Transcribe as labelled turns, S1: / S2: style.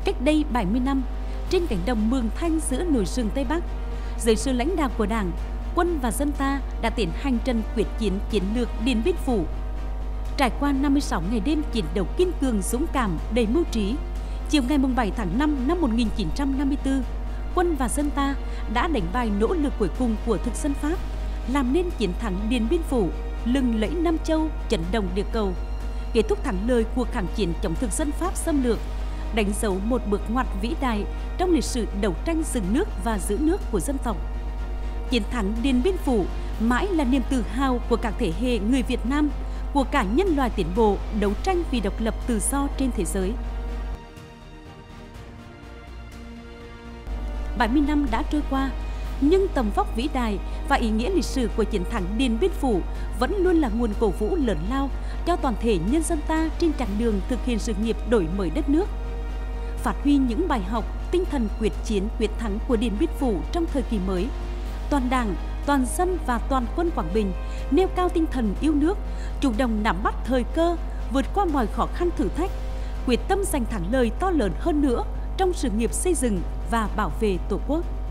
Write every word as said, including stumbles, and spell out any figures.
S1: Cách đây bảy mươi năm, trên cánh đồng Mường Thanh giữa núi rừng Tây Bắc, dưới sự lãnh đạo của Đảng, quân và dân ta đã tiến hành trận quyết chiến chiến lược Điện Biên Phủ. Trải qua năm mươi sáu ngày đêm chiến đấu kiên cường, dũng cảm, đầy mưu trí, chiều ngày bảy tháng năm năm một nghìn chín trăm năm mươi tư, quân và dân ta đã đánh bại nỗ lực cuối cùng của thực dân Pháp, làm nên chiến thắng Điện Biên Phủ, lừng lẫy Nam Châu, chấn động địa cầu, kết thúc thắng lợi cuộc kháng chiến chống thực dân Pháp xâm lược, đánh dấu một bước ngoặt vĩ đại trong lịch sử đấu tranh dựng nước và giữ nước của dân tộc. Chiến thắng Điện Biên Phủ mãi là niềm tự hào của các thế hệ người Việt Nam, của cả nhân loại tiến bộ đấu tranh vì độc lập tự do trên thế giới. bảy mươi năm đã trôi qua, nhưng tầm vóc vĩ đại và ý nghĩa lịch sử của chiến thắng Điện Biên Phủ vẫn luôn là nguồn cổ vũ lớn lao cho toàn thể nhân dân ta trên chặng đường thực hiện sự nghiệp đổi mới đất nước. Phát huy những bài học, tinh thần quyết chiến quyết thắng của Điện Biên Phủ trong thời kỳ mới, toàn Đảng, toàn dân và toàn quân Quảng Bình nêu cao tinh thần yêu nước, chủ động nắm bắt thời cơ, vượt qua mọi khó khăn thử thách, quyết tâm giành thắng lợi to lớn hơn nữa trong sự nghiệp xây dựng và bảo vệ Tổ quốc.